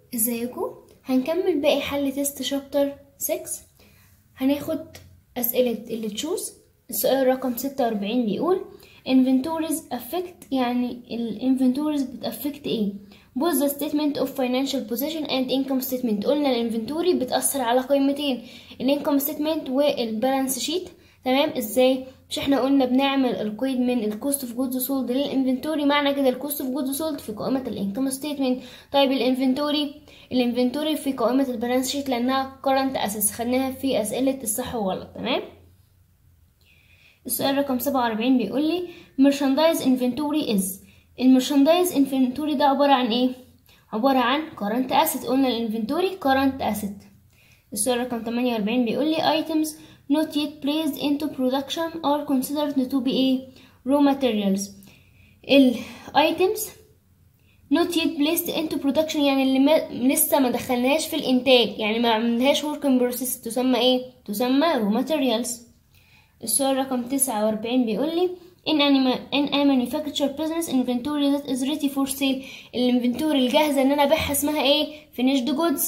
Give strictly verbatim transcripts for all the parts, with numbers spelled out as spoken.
ازيكم؟ هنكمل باقي حل تيست شابتر ستة. هناخد اسئله اللي تشوز. السؤال رقم ستة وأربعين بيقول inventories affect، يعني الانفنتوريز بتأفكت ايه؟ both the statement of financial position and income statement. قلنا الانفنتوري بتأثر على قيمتين، الانكم ستيتمنت والبالانس شيت. تمام؟ ازاي؟ مش احنا قلنا بنعمل القيد من الكوست اوف جودز سولد للانفنتوري، معنى كده الكوست اوف جودز سولد في قائمه الانكم ستيتمنت. طيب الانفنتوري الانفنتوري في قائمه البالانس شيت لانها كارنت اسيتس، خدناها في اسئله الصح والغلط. تمام. السؤال رقم سبعة وأربعين بيقول لي merchandise inventory is. المرشندايز انفنتوري ده عباره عن ايه؟ عباره عن current asset. قلنا الانفنتوري current asset. السؤال رقم ثمانية وأربعين بيقول لي items not yet placed into production are considered to be a raw materials. ال items not yet placed into production يعني اللي ما لسه ما دخلناهاش في الانتاج، يعني ما عملناهاش work in process، تسمى ايه؟ تسمى raw materials. السؤال رقم تسعة وأربعين بيقول لي in a, in a manufacturer business inventory that is ready for sale. الانفنتوري الجاهزه ان انا ابيعها اسمها ايه؟ finished goods.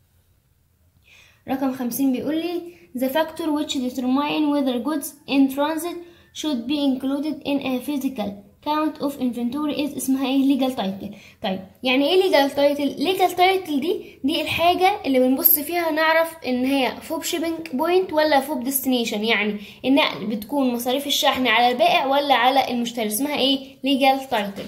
رقم خمسين بيقول لي the factor which determine whether goods in transit should be included in a physical count of inventory is اسمها ايه؟ legal title. طيب يعني ايه legal title؟ legal title دي دي الحاجة اللي بنبص فيها نعرف ان هي فوب shipping point ولا فوب destination، يعني النقل بتكون مصاريف الشحن على البائع ولا على المشتري، اسمها ايه؟ legal title.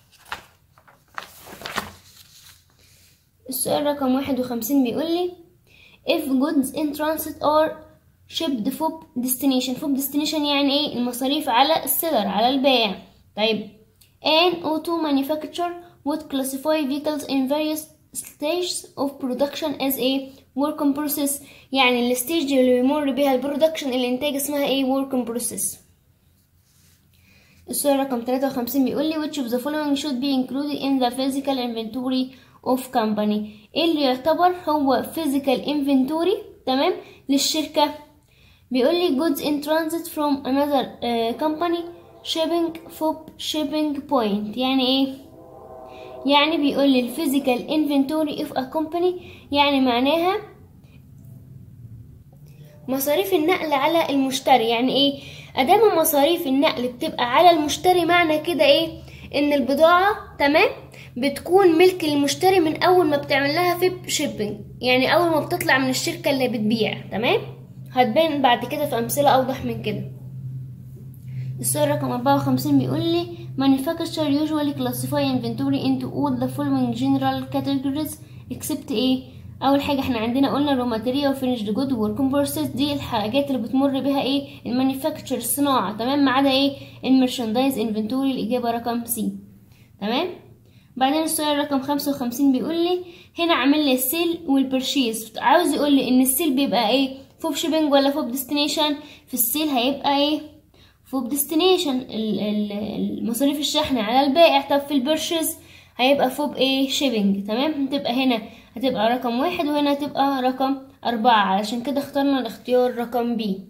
السؤال رقم واحد وخمسين بيقول لي if goods in transit are shipped for destination. for destination يعني ايه؟ المصاريف على السيلر، على البائع. طيب an auto manufacturer would classify vehicles in various stages of production as a work in process. يعني الستيج اللي بيمر بيها البرودكشن الانتاج اسمها ايه؟ work in process. السؤال رقم ثلاثة وخمسين بيقول لي which of the following should be included in the physical inventory of company. ايه اللي يعتبر هو physical inventory تمام للشركة؟ بيقول لي goods in transit from another uh, company shipping for shipping point. يعني ايه؟ يعني بيقول لي physical inventory of a company، يعني معناها مصاريف النقل على المشتري. يعني ايه؟ ادام مصاريف النقل بتبقى على المشتري معنى كده ايه؟ ان البضاعة تمام بتكون ملك المشتري من اول ما بتعمل لها في شيبنج، يعني اول ما بتطلع من الشركة اللي بتبيع. تمام؟ هتبان بعد كده في امثلة اوضح من كده. السؤال رقم أربعة وخمسين بيقول لي manufacturer usually classify inventory into all the following general categories except ايه؟ اول حاجه احنا عندنا قلنا raw material finished good work in process، دي الحاجات اللي بتمر بها ايه؟ المانيفاكتشر، الصناعه. تمام؟ ما عدا ايه؟ الميرشندايز انفنتوري. الاجابه رقم سي. تمام. بعدين السؤال رقم خمسة وخمسين بيقول لي هنا عامل لي السيل والبرشيز، عاوز يقول لي ان السيل بيبقى ايه؟ فوب شيبنج ولا فوب ديستنيشن؟ في السيل هيبقى ايه؟ فوب ديستنيشن، المصاريف الشحن على البائع. طب في البرشيز هيبقى فوب ايه؟ شيبنج. تمام؟ هتبقى هنا هتبقى رقم واحد وهنا هتبقى رقم أربعة، علشان كده اخترنا الاختيار رقم بي.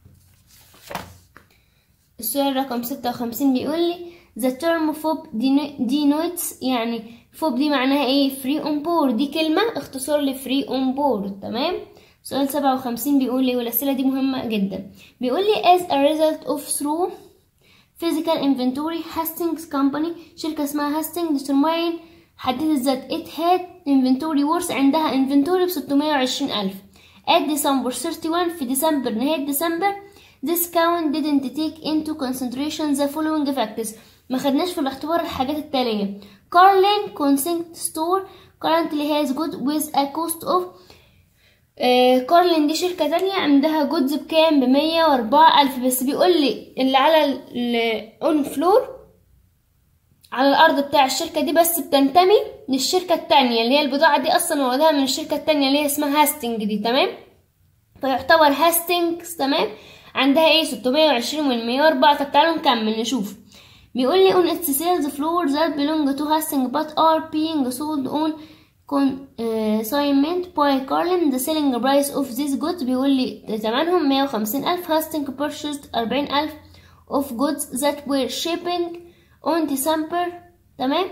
السؤال رقم ستة وخمسين بيقول لي the term fob denotes، يعني فوب دي معناها ايه؟ free on board. دي كلمة اختصار ل free on board. تمام. سؤال سبعة وخمسين بيقول لي، والأسئلة دي مهمة جدا، بيقول لي as a result of through physical inventory Hastings company، شركة اسمها Hastings determine حددت that it had inventory worth، عندها inventory بستمية وعشرين ألف at December ثلاثة وثلاثين، في ديسمبر، نهاية ديسمبر. this count didn't take into consideration the following factors، ما خدناش في الاعتبار الحاجات التالية. Carlin Consignment Store currently has goods with a cost of كارلين دي شركة تانية عندها جودز بكام؟ بمية واربعة ألف. بس بيقول لي اللي على الاون فلور، على الارض بتاع الشركة دي، بس بتنتمي للشركة التانية اللي هي البضاعة دي اصلا واخدها من الشركة التانية اللي هي اسمها هاستنج دي. تمام؟ فيعتبر هاستنجز تمام عندها ايه؟ ستمية وعشرين والمية واربعة. طب تعالوا نكمل نشوف. بيقول لي on its sales floor that belong to Hastings but are being sold on consignment by Carlin the selling price of these goods، بيقول لي ثمنهم مية وخمسين ألف. Hastings purchased أربعين ألف of goods that were shipping on December تمام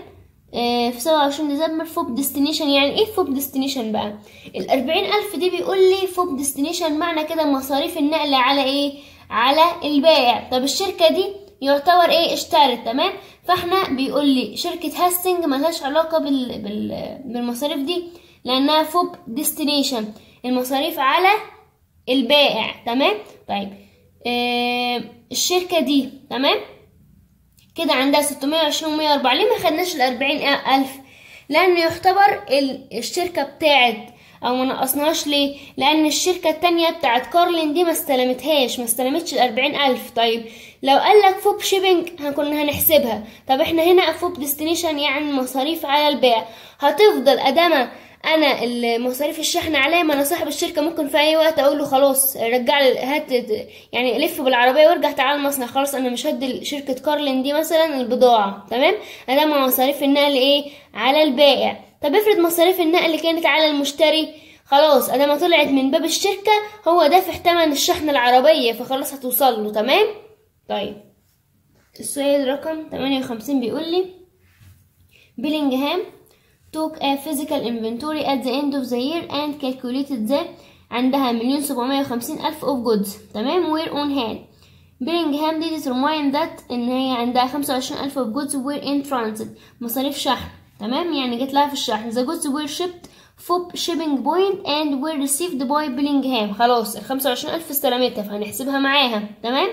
آه في سبعة وعشرين ديسمبر فوب ديستنيشن. يعني ايه فوب ديستنيشن بقى؟ الأربعين ألف دي بيقول لي فوب ديستنيشن معنى كده مصاريف النقل على ايه؟ على البائع. طب الشركة دي يعتبر ايه؟ اشترت. تمام. فاحنا بيقول لي شركة هاستنج ملهاش علاقة بال... بال... بالمصاريف دي لانها فوب ديستنيشن، المصاريف على البائع. تمام. طيب آه الشركة دي تمام كده عندها ستمية وعشرين ومية واربعة. ليه ما خدناش الأربعين ألف؟ لأنه يعتبر الشركة بتاعت أو ما نقصناهاش. ليه؟ لأن الشركة التانية بتاعت كارلين دي ما استلمتهاش، ما استلمتش الأربعين ألف. طيب لو قالك فوب شيبنج كنا هنحسبها. طب احنا هنا فوب ديستنيشن يعني مصاريف على البيع، هتفضل أدامة انا المصاريف الشحن عليا. ما انا صاحب الشركه ممكن في اي وقت اقول له خلاص رجع لي، هات يعني لف بالعربيه وارجع تعال المصنع، خلاص انا مش هدي شركه كارلين دي مثلا البضاعه. تمام. ادام مصاريف النقل ايه؟ على البائع. طب افرض مصاريف النقل كانت على المشتري، خلاص ادام طلعت من باب الشركه هو دافع ثمن الشحن العربيه فخلاص هتوصل له. تمام. طيب السؤال رقم تمانية وخمسين بيقول لي بيلينغهام took a physical inventory at the end of the year and calculated that عندها مليون سبعمية وخمسين ألف of goods. تمام. were on hand. بيلينغهام did determine that إن هي عندها خمسة وعشرين ألف of goods were in transit، مصاريف شحن. تمام. يعني جت لها في الشحن. the goods were shipped فوب shipping point and were received by بيلينغهام. خلاص ال خمسة وعشرين ألف استلمتها فهنحسبها معاها. تمام.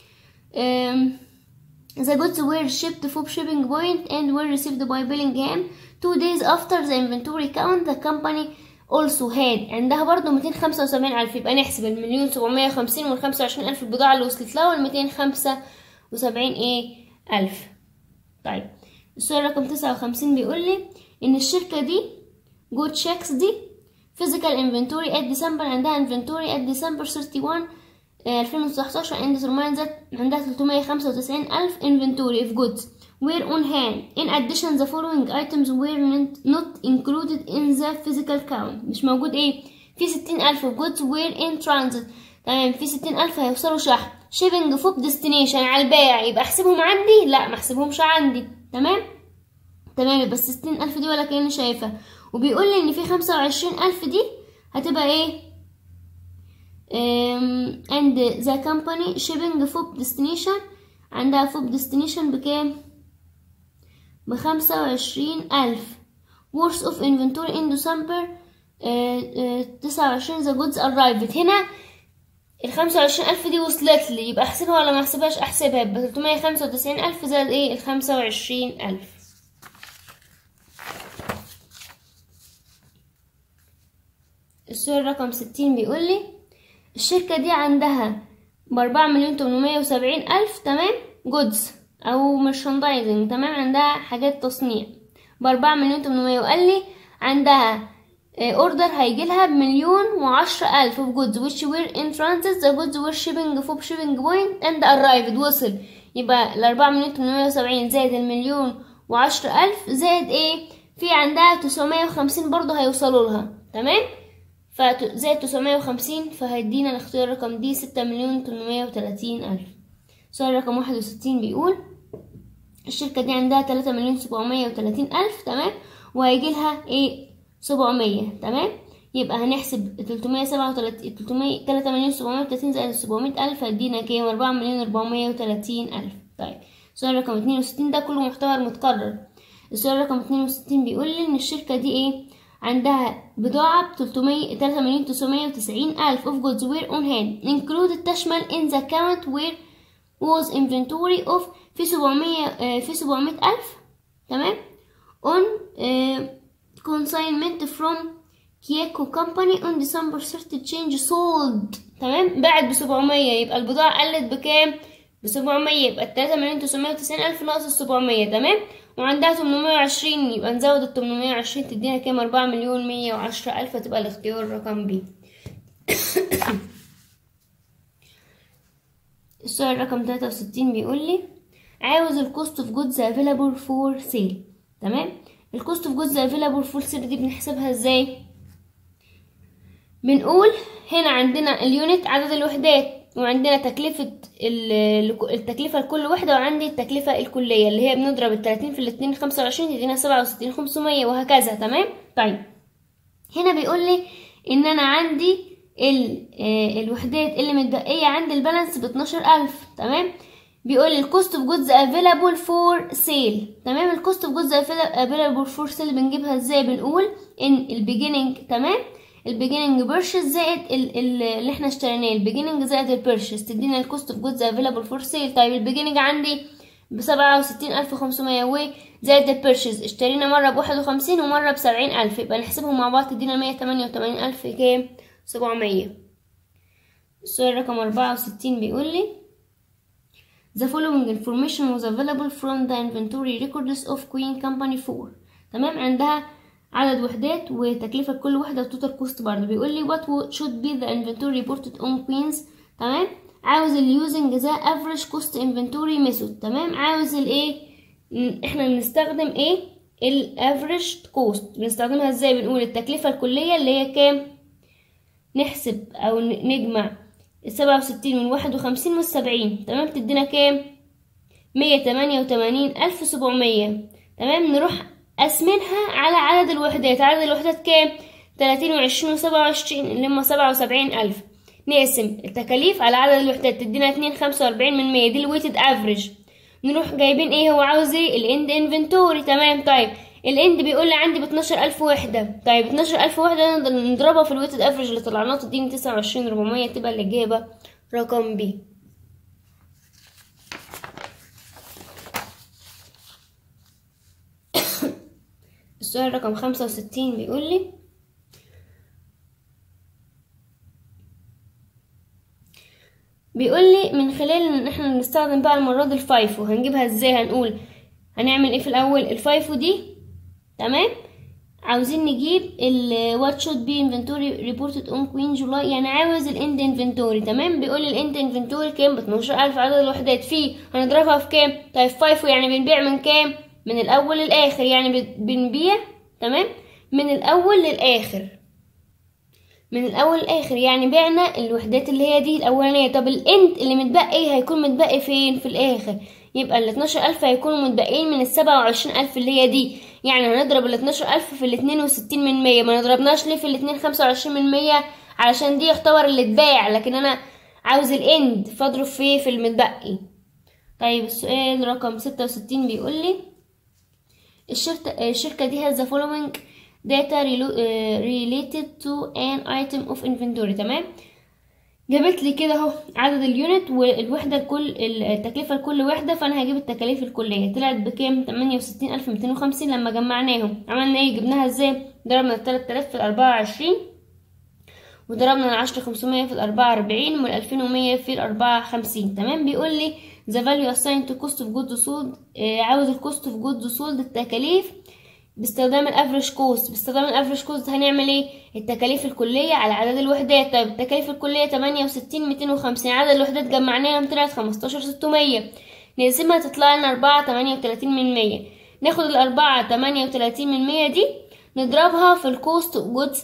um, the goods were shipped فوب shipping point and were received by بيلينغهام two days after the inventory count the company also had. عندها برضو ميتين خمسة وسبعين ألف. يبقى نحسب المليون سبعمية وخمسين والخمسة وعشرين ألف البضاعة اللي وصلت لها والميتين خمسة وسبعين ايه ألف. طيب السؤال رقم تسعة وخمسين بيقول لي إن الشركة دي جود شيكس دي physical inventory at December عندها inventory at December ثلاثة وثلاثين ألفين وتسعتاشر and determined that عندها تلتمية خمسة وتسعين ألف inventory of goods were on hand. In addition the following items were not included in the physical count. مش موجود ايه؟ في ستين ألف of goods were in transit. تمام. في ستين ألف هيوصلوا شحن. shipping فوق destination على البائع. يبقى احسبهم عندي؟ لا ما احسبهمش عندي. تمام. تمام. يبقى ستين ألف دي ولا كأني شايفها. وبيقول لي ان في خمسة وعشرين ألف دي هتبقى ايه؟ um, and the company shipping فوق destination عندها فوق destination بكام؟ بخمسة وعشرين ألف. worth of inventory in December تسعة وعشرين the goods arrived. هنا الخمسة وعشرين ألف دي وصلت لي، يبقى احسبها ولا ما احسبهاش؟ احسبها. يبقى تلتمية خمسة وتسعين ألف زائد ايه؟ الخمسة وعشرين ألف. السؤال رقم ستين بيقول لي الشركة دي عندها بأربعة مليون تمنمية وسبعين ألف. تمام. goods او merchandising. تمام. عندها حاجات تصنيع بأربعة مليون تمنمية. وقال لي عندها اوردر هيجيلها بمليون وعشرة ألف of goods which were in transit the goods were shipping فوق shipping point and arrived. وصل. يبقى الأربعة مليون تمنمية وسبعين زائد المليون وعشرة ألف زائد ايه؟ في عندها تسعمية وخمسين برضو هيوصلوا لها. تمام. فزائد تسعمية وخمسين فهيدينا الاختيار رقم دي ستة مليون تمنمية وتلاتين ألف. سؤال رقم واحد وستين بيقول الشركة دي عندها تلاتة مليون سبعمية وتلاتين ألف. تمام. وهيجيلها ايه؟ سبعمية. تمام. يبقى هنحسب تلتمية سبعة وتلاتين تلتمية تلاتة مليون سبعمية وتلاتين زائد سبعمية ألف هيدينا كام؟ أربعة مليون أربعمية وتلاتين ألف. طيب السؤال رقم اتنين وستين ده كله محتوى متكرر. السؤال رقم اتنين وستين بيقول لي ان الشركة دي ايه؟ عندها بضاعة بتلتمية تلاتة مليون تسعمية وتسعين ألف of goods were on hand included تشمل in the count where was inventory of في سبعمية آه في سبعمية ألف. تمام. on آه consignment from كياكو company on December thirtieth change sold. تمام. باعت بسبعمية. يبقى البضاعة قلت بكام؟ بسبعمية. يبقى التلاتة مليون تسعمية وتسعين ألف ناقص السبعمية. تمام. وعندها تمنمية وعشرين يبقى نزود التمنمية وعشرين تدينا كام؟ أربعة مليون مية وعشرة ألف. هتبقى الاختيار رقم بي. السؤال رقم تلاتة وستين بيقول لي عاوز الكوست اوف جودز افيلابل فور سيل. تمام. الكوست اوف جودز افيلابل فور سيل دي بنحسبها ازاي؟ بنقول هنا عندنا اليونت عدد الوحدات وعندنا تكلفة التكلفة لكل وحدة، وعندي التكلفة الكلية اللي هي بنضرب التلاتين في الاتنين خمسة وعشرين تدينا سبعة وستين خمسمية وهكذا. تمام. طيب هنا بيقول لي ان انا عندي ال آه الوحدات اللي متبقية عند البالانس باتناشر الف. تمام. بيقول لي الكوست اوف جودز افيلابل فور سيل. تمام. الكوست اوف جودز افيلابل فور سيل بنجيبها ازاي؟ بنقول ان البيجيننج، تمام، البيجيننج بيرشيز زائد ال ال اللي احنا اشتريناه، البيجيننج زائد البيرشيز تدينا الكوست اوف جودز افيلابل فور سيل. طيب البيجيننج عندي بسبعة وستين الف وخمسمية وزائد البيرشيز اشترينا مرة بواحد وخمسين ومرة بسبعين الف، يبقى نحسبهم مع بعض تدينا مية تمانية وتمانين الف كام؟ سبعمية. السؤال رقم أربعة وستين بيقول لي The following information was available from the inventory records of Queen Company four. تمام. عندها عدد وحدات وتكلفة كل وحدة وتوتال كوست برضه. بيقول لي what should be the inventory reported on Queens. تمام. عاوز ال using the average cost inventory method. تمام. عاوز الايه؟ احنا بنستخدم ايه؟ ال average cost بنستخدمها ازاي؟ بنقول التكلفة الكلية اللي هي كام؟ نحسب او نجمع السبعة وستين من واحد وخمسين والسبعين. تمام. تدينا كام؟ مية تمانية وتمانين الف سبعمية. تمام. نروح قسمينها على عدد الوحدات. عدد الوحدات كام؟ تلاتين وعشرين وسبعة وعشرين اللي هم سبعة وسبعين الف. نقسم التكاليف على عدد الوحدات تدينا اتنين خمسة واربعين من مية، دي الويتد افريج. نروح جايبين ايه هو عاوز ايه؟ الاند انفنتوري. تمام. طيب الاند بيقول لي عندي ب اتناشر الف وحده. طيب اتناشر الف وحده نضربها في الويتد افريج اللي طلعناه تديني تسعة وعشرين اربعمية، تبقى الاجابه رقم بي. السؤال رقم خمسة وستين بيقول لي بيقول لي من خلال ان احنا نستخدم بقى المره دي الفايفو، هنجيبها ازاي؟ هنقول هنعمل ايه في الاول؟ الفايفو دي، تمام، عاوزين نجيب ال what should be inventory reported on Queen July، يعني عاوز ال end inventory. تمام. بيقول لي ال end inventory كام؟ ب اتناشر الف. عدد الوحدات فيه هنضربها في كام؟ طيب فايفو يعني بنبيع من كام؟ من الاول للاخر، يعني بنبيع، تمام، من الاول للاخر، من الاول للاخر، يعني بعنا الوحدات اللي هي دي الاولانيه. طب الاند اللي متبقي هيكون متبقي فين؟ في الاخر. يبقى ال اتناشر الف هيكونوا متبقيين من ال سبعة وعشرين الف اللي هي دي، يعني هنضرب ال اتناشر الف في ال اتنين وستين من مية. ما نضربناش ليه في ال اتنين خمسة وعشرين من مية؟ علشان دي يعتبر اللي اتباع، لكن انا عاوز الاند فاضرب فيه في المتبقي. طيب السؤال رقم ستة وستين بيقول لي الشركه الشركه دي has the following data related to an item of inventory. تمام. جابت لي كده اهو عدد اليونت والوحده كل التكلفه لكل وحده، فانا هجيب التكاليف الكليه. طلعت بكام؟ تمانية وستين الف ميتين وخمسين. لما جمعناهم عملنا ايه؟ جبناها ازاي؟ ضربنا ال تلات الاف في ال اربعة وعشرين، وضربنا ال عشرة خمسمية في ال اربعة واربعين، وال الفين ومية في ال اربعة وخمسين. تمام. بيقول لي the value assigned to cost of goods sold. آه عاوز الكوست اوف جودز سولد التكاليف باستخدام الافريج كوست. باستخدام الافريج كوست هنعمل ايه؟ التكاليف الكليه على عدد الوحدات. طيب التكاليف الكليه تمانية وستين ميتين وخمسين، عدد الوحدات جمعناهم طلعت خمستاشر ستمية، نقسمها تطلع لنا اربعة تمانية وتلاتين من مية. ناخد ال اربعة تمانية وتلاتين من مية دي نضربها في الكوست اوف جودز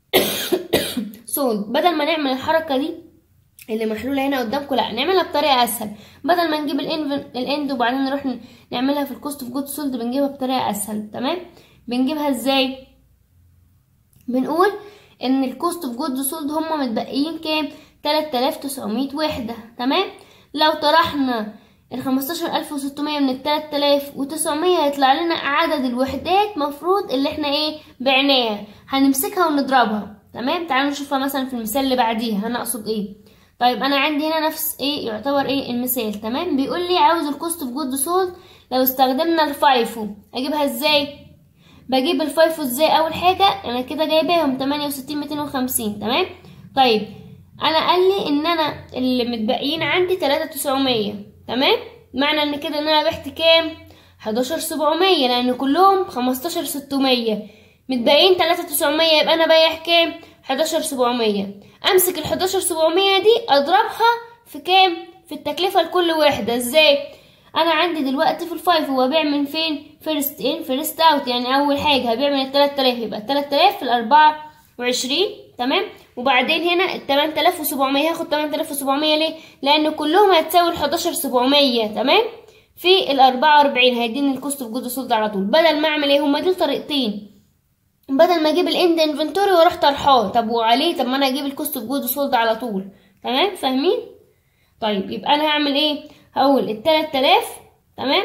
سولد. بدل ما نعمل الحركه دي اللي محلوله هنا قدامكم، لا نعملها بطريقه اسهل. بدل ما نجيب الاند وبعدين نروح نعملها في الكوست اوف جودز سولد، بنجيبها بطريقه اسهل. تمام. بنجيبها ازاي؟ بنقول ان الكوست اوف جودز سولد هما متبقيين كام؟ تلات الاف وتسعمية وحده. تمام. لو طرحنا ال خمستاشر الف وستمية من ال تلات الاف وتسعمية هيطلع لنا عدد الوحدات مفروض اللي احنا ايه بعناها. هنمسكها ونضربها. تمام. تعالوا نشوفها مثلا في المثال اللي بعديها هنقصد ايه. طيب انا عندي هنا نفس ايه يعتبر ايه المثال. تمام. بيقول لي عاوز الكوست اوف جود سولد لو استخدمنا الفايفو. اجيبها ازاي؟ بجيب الفايفو ازاي؟ اول حاجه انا كده جايباهم تمانية وستين ميتين وخمسين. تمام. طيب انا قال لي ان انا اللي متبقيين عندي تلاتة تسعمية. تمام. معنى ان كده ان انا بعت كام؟ حداشر سبعمية، لان كلهم خمستاشر ستمية، متبقيين تلاتة تسعمية، يبقى انا بايع كام؟ حداشر سبعمية. امسك ال حداشر سبعمية دي اضربها في كام؟ في التكلفه لكل وحده. ازاي؟ انا عندي دلوقتي في الفايف هو بيع من فين؟ فيرست ان فيرست اوت، يعني اول حاجه هبيع من ال تلات الاف، يبقى تلات الاف في ال اربعة وعشرين تمام. وبعدين هنا ال تمانية آلاف وسبعمية، هاخد تمانية آلاف وسبعمية ليه؟ لان كلهم هتساوي ال حداشر سبعمية، تمام، في ال اربعة واربعين هيديني الكوست اوف جود سولد على طول. بدل ما اعمل ايه، هما دول طريقتين، بدل ما اجيب الاند انفنتوري واروح طرحاه، طب وعليه، طب ما انا اجيب الكوست اوف جود سولد على طول، تمام، فاهمين؟ طيب يبقى انا هعمل ايه، هقول ال تلات آلاف، تمام،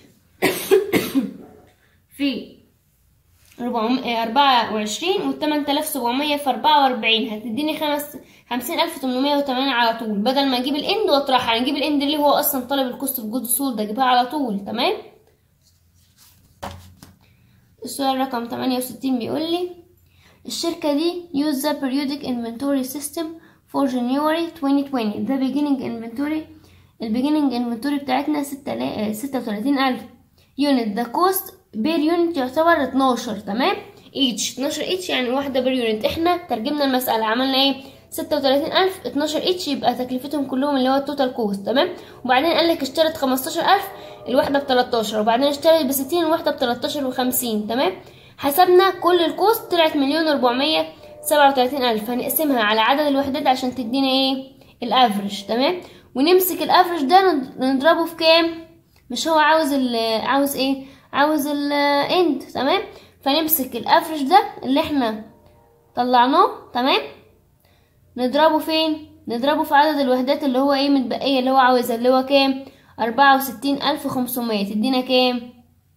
في اربعة وعشرين وال تمانية آلاف وسبعمية في اربعة واربعين هتديني خمس خمسين الف وتمنمية وتمانين على طول، بدل ما اجيب الاند واطرحها. هنجيب الاند اللي هو اصلا طالب الكوست اوف جود سولد، اجيبها على طول، تمام. السؤال رقم تمانية وستين بيقول لي الشركة دي use the periodic inventory system for January twenty twenty. the beginning inventory ال beginning inventory بتاعتنا ستة وتلاتين الف unit. the cost per unit يعتبر اتناشر، تمام، each اتناشر each يعني واحدة per unit. احنا ترجمنا المسألة، عملنا ايه، ستة وتلاتين الف اتناشر each يبقى تكلفتهم كلهم اللي هو التوتال كوست، تمام. وبعدين قالك اشترت خمستاشر الف الواحدة بتلاتاشر، وبعدين اشترت بستين الواحدة بتلاتاشر وخمسين، تمام. حسبنا كل الكوست طلعت مليون اربعمية سبعة وتلاتين الف، هنقسمها على عدد الوحدات عشان تدينا ايه، الافريج، تمام. ونمسك الافريج ده نضربه في كام، مش هو عاوز ال عاوز ايه، عاوز الاند، تمام. فنمسك الافريج ده اللي احنا طلعناه، تمام، نضربه فين، نضربه في عدد الوحدات اللي هو ايه متبقيه، اللي هو عاوزها، اللي هو كام، اربعة وستين الف وخمسمية، تدينا كام،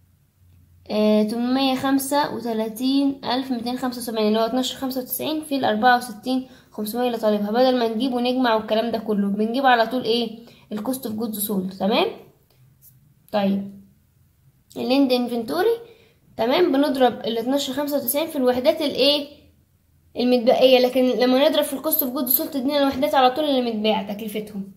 اه تمنمية خمسة وتلاتين الف ميتين خمسة وسبعين، اللي هو اتناشر خمسة وتسعين في الاربعة وستين خمسمية اللي طالبها. بدل ما نجيب ونجمع والكلام ده كله، بنجيب على طول ايه، الكوست اوف جودز سولد، تمام. طيب الاند انفنتوري، تمام، بنضرب ال اتناشر خمسة وتسعين في الوحدات الايه المتبقيه، لكن لما نضرب في الكوست اوف جود سولد تدينا الوحدات على طول اللي متباعه تكلفتهم.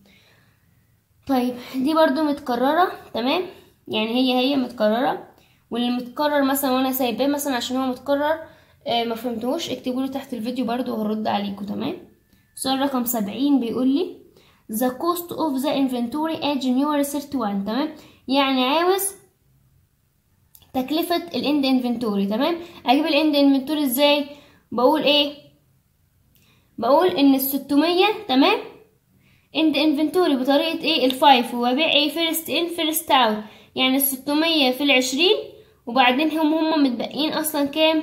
طيب دي برضو متكرره، تمام، يعني هي هي متكرره، واللي متكرر مثلا وانا سايباه مثلا عشان هو متكرر آه ما فهمتهوش، اكتبوا لي تحت الفيديو برضو وهرد عليكم، تمام. السؤال رقم سبعين بيقول لي the cost of the inventory at January ثلاثة وثلاثين، تمام، يعني عاوز تكلفة الاند انفنتوري، تمام. اجيب الاند انفنتوري ازاي، بقول ايه، بقول ان الستمية، تمام، اند انفنتوري بطريقة ايه، الفايف، وببيع ايه، فيرست ان فيرست اوت، يعني الستمية في العشرين، وبعدين هم هم متبقين اصلا كام،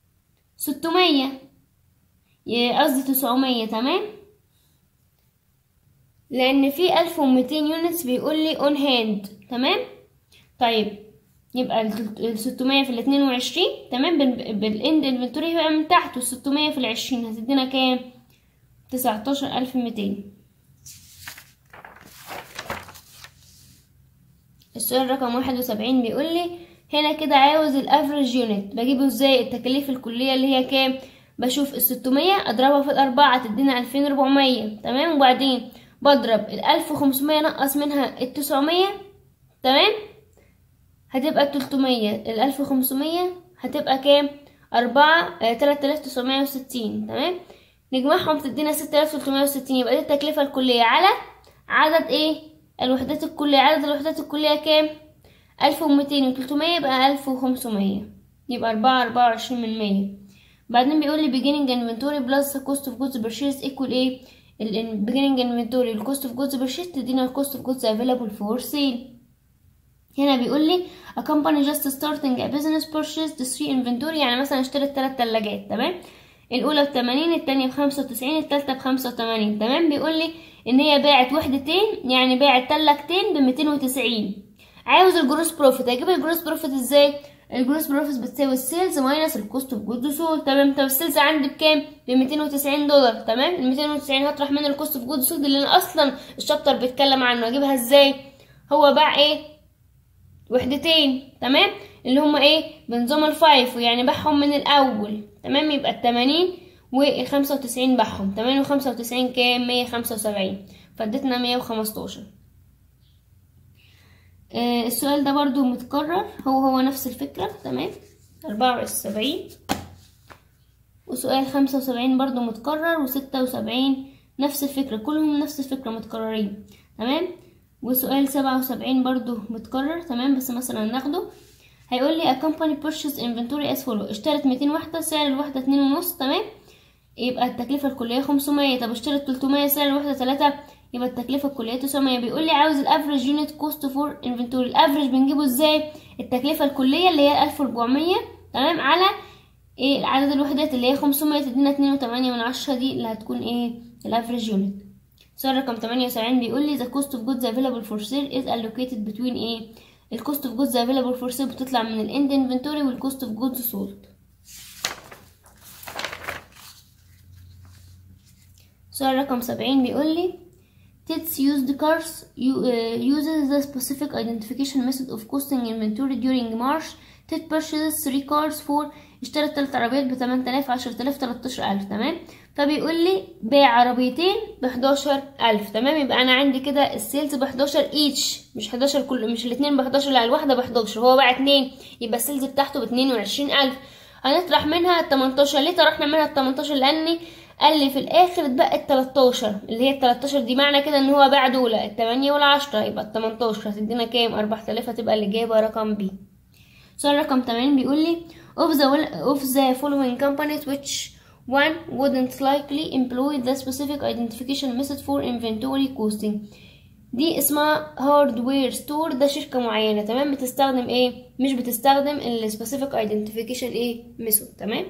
ستمية، قصدي تسعمية، تمام، لان في الف ومتين يونتس بيقول لي اون هاند، تمام. طيب يبقى ال ستمية في ال اتنين وعشرين، تمام، بالاند انفنتوري هيبقى من تحت، وال ستمية في ال عشرين هتدينا كام، تسعتاشر الف ومتين. السؤال رقم واحد وسبعين بيقول لي هنا كده عاوز الافريج يونت، بجيبه ازاي، التكاليف الكليه اللي هي كام، بشوف ال ستمية اضربها في الاربعه تدينا الفين واربعمية، تمام. وبعدين بضرب ال الف وخمسمية نقص منها ال تسعمية، تمام، هتبقى تلتمية، ال الف وخمسمية هتبقى كام، اربعة اه تلاتة آلاف وتسعمية وستين، تمام. نجمعهم تدينا ستة آلاف وتلتمية وستين، يبقى دي التكلفة الكلية على عدد ايه، الوحدات الكلية. عدد الوحدات الكلية كام، الف ومتين وتلتمية، يبقى الف وخمسمية، يبقى اربعة اربعة وعشرين من مية. بعدين بيقول لي beginning inventory plus cost of goods purchased equal ايه، ال beginning inventory ال cost of goods purchased تدينا ال cost of goods available for sale. هنا بيقول لي a company just starting a business purchased three inventory، يعني مثلا اشترت تلات تلاجات، تمام، الاولى بتمانين، التانية بخمسة وتسعين، التالتة بخمسة وتمانين، تمام. بيقول لي ان هي باعت وحدتين، يعني باعت تلاجتين بميتين وتسعين. عاوز الجروس بروفيت، هجيب الجروس بروفيت ازاي، الجروس بروفيت بتساوي السيلز ماينس الكوست اوف جود سولد، تمام. طب السيلز عندي بكام، ب ميتين وتسعين دولار، تمام. ال ميتين وتسعين هطرح من الكوست اوف جود سولد اللي انا اصلا الشابتر بيتكلم عنه، اجيبها ازاي، هو باع ايه، وحدتين، تمام، اللي هما ايه، بنظام الفايف، ويعني باعهم من الاول، تمام. يبقى التمانين والخمسة وتسعين باعهم، تمانين وخمسة وتسعين كام، مية خمسة وسبعين، فادتنا مية وخمستاشر. آه السؤال ده برضو متكرر، هو هو نفس الفكرة، تمام، اربعة وسبعين. وسؤال خمسة وسبعين برضو متكرر، وستة وسبعين نفس الفكرة، كلهم نفس الفكرة متكررين، تمام. وسؤال سبعة وسبعين برضو متكرر، تمام، بس مثلا ناخده، هيقول لي a company purchase inventory as follow، اشترت ميتين وحدة، سعر الوحدة اتنين ونص، تمام. يبقى التكلفة الكلية خمسمية. طب اشتريت تلتمية سعر الوحدة تلاتة، يبقى التكلفة الكلية تسعمية. بيقول لي عاوز الافريج يونت كوست فور انفنتوري. الافريج بنجيبه ازاي؟ التكلفة الكلية اللي هي ألف وأربعمية تمام على ايه عدد الوحدات اللي هي خمسمية تدينا اتنين وتمانية من عشرة، دي اللي هتكون ايه الافريج يونت. سؤال رقم تمانية وسبعين بيقول لي the cost of goods available for sale is allocated between ايه. الكوست اوف جودز available for sale بتطلع من الاند انفنتوري والكوست اوف جودز سولد. سؤال رقم سبعين بيقول لي Tits used cars uses the specific identification method of costing inventory during March. Tit purchases three cars for اشترت تلات عربيات بتمن آلاف عشرة آلاف تلاتاشر ألف تمام. فبيقول لي باع عربيتين بحداشر ألف تمام. يبقى أنا عندي كده السيلز بحداشر ايتش، مش حداشر كل مش الاتنين بحداشر، لا الواحدة بحداشر، هو باع اتنين يبقى السيلز بتاعته باتنين وعشرين ألف. هنطرح منها التمنتاشر. ليه طرحنا منها التمنتاشر؟ لأني قال لي في الاخر اتبقى التلاتاشر اللي هي التلاتاشر دي، معنى كده ان هو باع دول التمانية والعشرة، يبقى التمنتاشر هتدينا كام؟ اربعة آلاف. هتبقى الاجابة رقم بي. سؤال رقم تمانين بيقول لي of the of the following companies which one wouldn't likely employ the specific identification method for inventory costing. دي اسمها hardware store، ده شركة معينة تمام بتستخدم ايه؟ مش بتستخدم ال specific identification ايه method تمام.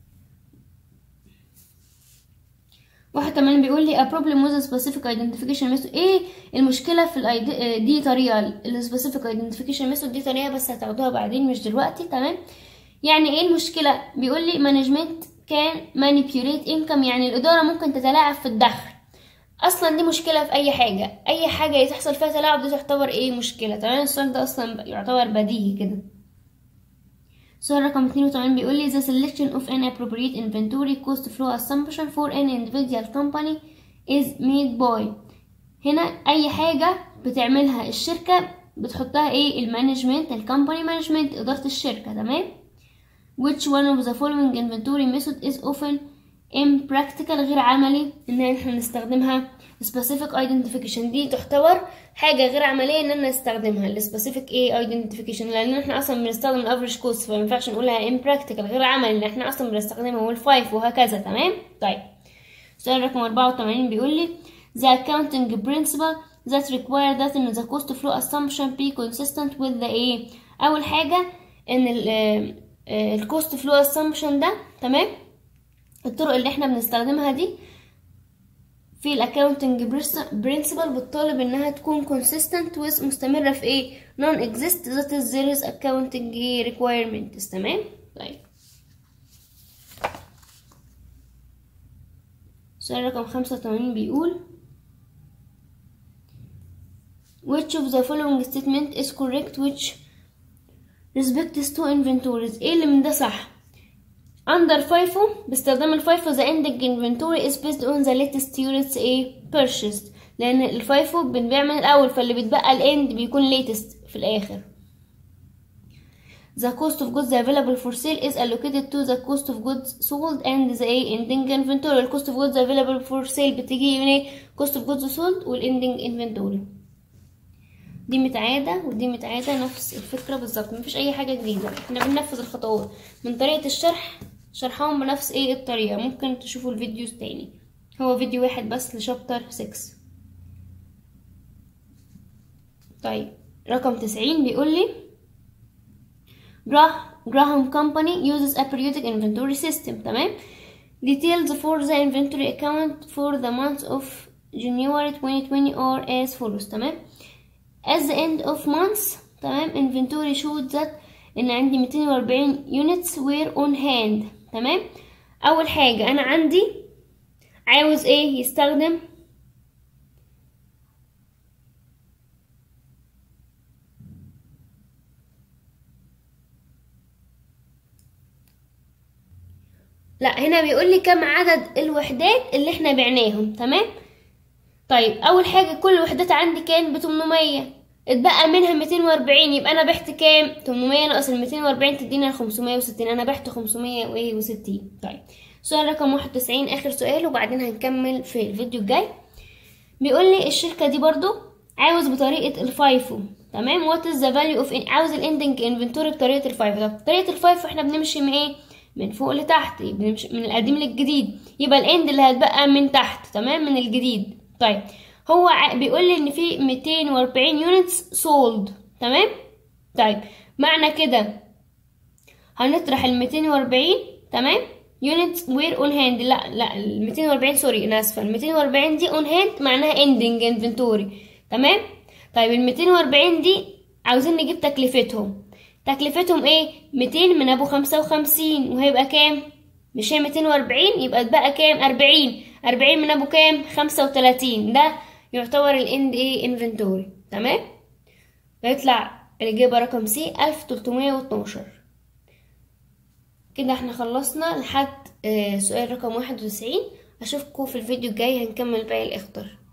واحد تمانين بيقول لي a problem with a specific identification method. ايه المشكله في الايدي دي؟ طريقه ال specific identification method دي طريقه بس هتاخدوها بعدين مش دلوقتي تمام. يعني ايه المشكله؟ بيقول لي management can manipulate income، يعني الاداره ممكن تتلاعب في الدخل. اصلا دي مشكله في اي حاجه، اي حاجه تحصل فيها تلاعب دي تعتبر ايه مشكله تمام. السؤال ده اصلا يعتبر بديهي كده. سؤال رقم اتنين وتمانين بيقول لي the selection of an appropriate inventory cost flow assumption for an individual company is made by. هنا اي حاجة بتعملها الشركة بتحطها ايه المانجمنت، الكمباني مانجمنت، ادارة الشركة تمام. which one of the following inventory method is often impractical، غير عملي ان احنا نستخدمها. specific identification دي تعتبر حاجه غير عمليه ان انا نستخدمها السبيسيفيك ايه identification، لان احنا اصلا بنستخدم الافريج كوست، فما ينفعش نقولها impractical غير عملي لان احنا اصلا بنستخدمها والفايف وهكذا تمام. طيب سؤال رقم اربعة وتمانين بيقول لي the accounting principle that require that in the cost flow assumption be consistent with the ايه. اول حاجه ان الكوست فلو اسامبشن ده تمام، الطرق اللي احنا بنستخدمها دي في الاكاونتنج برنسبل بتطالب انها تكون consistent with مستمرة في ايه non exist that is there is accounting requirements تمام. طيب سؤال رقم خمسة وتمانين بيقول which of the following statement is correct which respects to inventories. ايه اللي من ده صح؟ under فايفو باستخدام الفايفو the ending inventory is based on the latest units a purchased، لان الفايفو بنبيع من الاول فاللي بيتبقى الاند بيكون latest في الاخر. the cost of goods available for sale is allocated to the cost of goods sold and the ending inventory. ال cost of goods available for sale بتيجي من ايه cost of goods sold وال ending inventory. دي متعادة ودي متعادة نفس الفكرة بالظبط، مفيش اي حاجة جديدة، احنا بننفذ الخطوات من طريقة الشرح شرحهم بنفس ايه الطريقة. ممكن تشوفوا الفيديوز تاني، هو فيديو واحد بس لشابتر ستة. طيب رقم تسعين بيقول لي Graham Company uses a periodic inventory system تمام. Details for the inventory account for the month of January twenty twenty are as follows تمام. At the end of month تمام inventory showed that ان عندي ميتين واربعين units were on hand تمام. اول حاجة انا عندي عاوز ايه يستخدم لا هنا بيقول لي كم عدد الوحدات اللي احنا بعناهم تمام. طيب اول حاجة كل وحدات عندي كان ب تمنمية، اتبقى منها ميتين واربعين، يبقى انا بحت كام؟ تمنمية ناقص ال ميتين واربعين تدينا ال خمسمية وستين، انا بحت خمسمية وستين. طيب سؤال رقم واحد وتسعين اخر سؤال وبعدين هنكمل في الفيديو الجاي. بيقول لي الشركة دي برضو عاوز بطريقة الفايفو تمام. وات از ذا فاليو اوف عاوز الاندنج انفنتوري بطريقة الفايفو. طب بطريقة الفايفو احنا بنمشي من ايه؟ من فوق لتحت، يبقى من القديم للجديد، يبقى الاند اللي هتبقى من تحت، تمام، من الجديد. طيب هو بيقول لي ان في ميتين واربعين يونتس سولد، تمام. طيب معنى كده هنطرح ال ميتين واربعين، تمام، يونتس وير اون هاند. لا لا ال ميتين واربعين سوري انا اسفه، ال ميتين واربعين دي اون هاند معناها اندنج انفنتوري، تمام. طيب ال ميتين واربعين دي عاوزين نجيب تكلفتهم. تكلفتهم ايه؟ ميتين من ابو خمسة وخمسين، وهيبقى كام؟ مش هي ميتين واربعين، يبقى اتبقى كام؟ اربعين. اربعين من ابو كام؟ خمسة وتلاتين. ده يعتبر الاند ايه انفنتوري، تمام. فيطلع الاجابه رقم سي الف وتلتمية واتناشر. كده احنا خلصنا لحد سؤال رقم واحد وتسعين. اشوفكم في الفيديو الجاي، هنكمل باقي الاخطار.